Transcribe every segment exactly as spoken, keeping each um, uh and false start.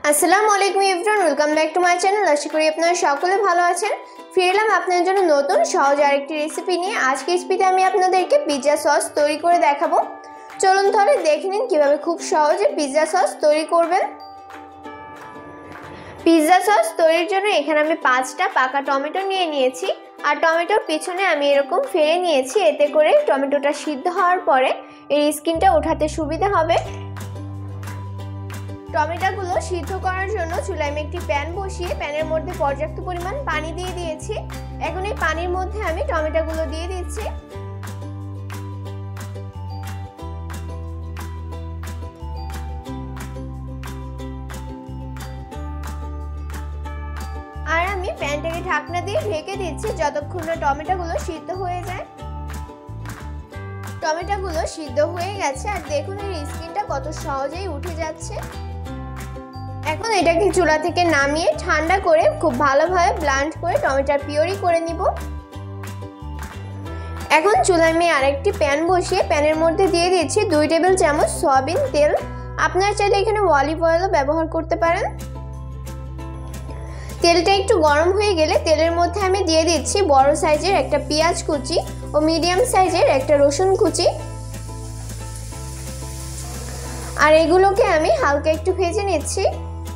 আসসালামু আলাইকুম everyone, welcome back to my channel. আশা করি আপনারা সকলে ভালো আছেন। ফিরে এলাম আপনাদের জন্য নতুন সহজ আরেকটি রেসিপি নিয়ে। আজকে রেসিপিতে আমি আপনাদেরকে পিৎজা সস তৈরি করে দেখাবো। চলুন তাহলে দেখে নিন কীভাবে খুব সহজে পিৎজা সস তৈরি করবেন। পিৎজা সস তৈরির জন্য এখানে আমি পাঁচটা পাকা টমেটো নিয়ে নিয়েছি, আর টমেটোর পিছনে আমি এরকম ফেলে নিয়েছি, এতে করে টমেটোটা সিদ্ধ হওয়ার পরে এর স্কিনটা ওঠাতে সুবিধা হবে। টমেটোগুলো সিদ্ধ করার জন্য চুলায় আমি একটি প্যান বসিয়ে প্যানের মধ্যে পর্যাপ্ত পরিমাণ পানি দিয়ে দিয়েছি। এখন এই পানির মধ্যে আমি টমেটোগুলো দিয়ে দিচ্ছি। আর আমি প্যানটাকে ঢাকনা দিয়ে ঢেকে দিচ্ছি যতক্ষণ না টমেটোগুলো সিদ্ধ হয়ে যায়। টমেটোগুলো সিদ্ধ হয়ে গেছে, আর দেখুন এর স্কিনটা কত সহজেই উঠে যাচ্ছে। এখন এটাকে চুলা থেকে নামিয়ে ঠান্ডা করে খুব ভালোভাবে ব্লেন্ড করে টমেটোর পিউরি করে নিব। এখন চুলায় আমি আরেকটি প্যান বসিয়ে প্যানের মধ্যে দিয়ে দিচ্ছি দুই টেবিল চামচ সয়াবিন তেল। আপনারা চাইলে এখানে অলিভ অয়েলও ব্যবহার করতে পারেন। তেলটা একটু গরম হয়ে গেলে তেলের মধ্যে আমি দিয়ে দিচ্ছি বড় সাইজের একটা পেঁয়াজ কুচি ও মিডিয়াম সাইজের একটা রসুন কুচি। আর এগুলোকে আমি হালকা একটু ভেজে নিচ্ছি।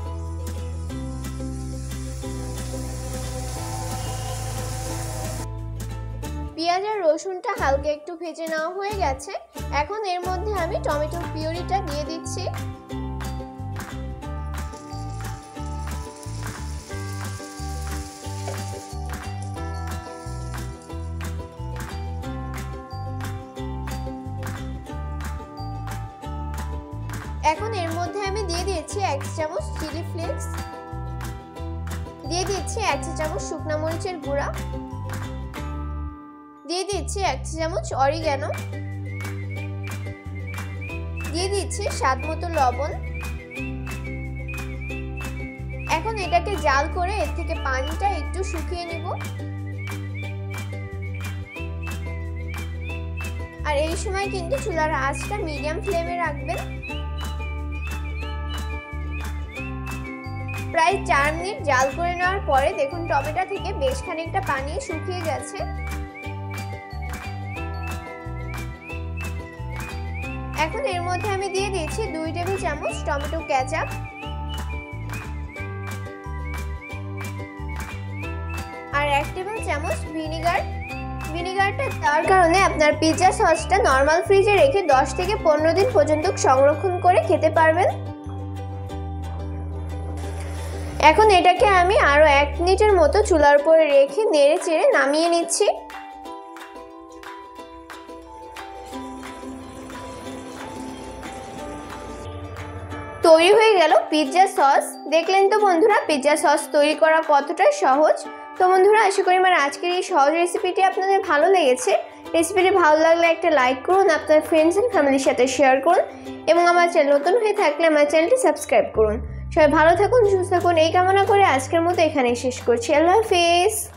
পেঁয়াজ আর রসুনটা হালকা একটু ভেজে নেওয়া হয়ে গেছে। এখন এর মধ্যে আমি টমেটোর পিউরিটা দিয়ে দিচ্ছি। এখন এর মধ্যে আমি দিয়ে দিয়েছি এক চামচ চিলি ফ্লেক্স, দিয়ে দিচ্ছি এক চামচ শুকনো মরিচের গুঁড়া, দিয়ে দিচ্ছি এক চামচ অরিগানো, দিয়ে দিচ্ছি স্বাদ মতো লবণ। এখন এটাকে জাল করে এর থেকে পানিটা একটু শুকিয়ে নিব। আর এই সময় কিন্তু চুলার আঁচটা মিডিয়াম ফ্লেমে রাখবেন। প্রায় চার মিনিট জাল করে নেওয়ার পরে দেখুন টমেটো থেকে বেশ খানিকটা পানি শুকিয়ে গেছে। এখন এর মধ্যে আমি দিয়ে দিয়েছি দুই টেবিল চামচ টমেটো কেচাপ, আর এক টেবিল চামচ ভিনিগার। ভিনিগারটা দেওয়ার কারণে আপনার পিৎজা সসটা নর্মাল ফ্রিজে রেখে দশ থেকে পনেরো দিন পর্যন্ত সংরক্ষণ করে খেতে পারবেন। এখন এটাকে আমি আরো এক মিনিটের মতো চুলার উপরে রেখে নেড়ে চেড়ে নামিয়ে নিচ্ছি। তৈরি হয়ে গেল পিৎজা সস। দেখলেন তো বন্ধুরা পিৎজা সস তৈরি করা কতটা সহজ। তো বন্ধুরা আশা করি আমার আজকের এই সহজ রেসিপিটি আপনাদের ভালো লেগেছে। রেসিপিটি ভালো লাগলে একটা লাইক করুন, আপনার ফ্রেন্ডস এন্ড ফ্যামিলির সাথে শেয়ার করুন, এবং আমার চ্যানেল নতুন হয়ে থাকলে আমার চ্যানেলটি সাবস্ক্রাইব করুন। সবাই ভালো থাকুন, সুস্থ থাকুন এই কামনা করে আজকের মতো এখানেই শেষ করছি। আল্লাহ হাফেজ।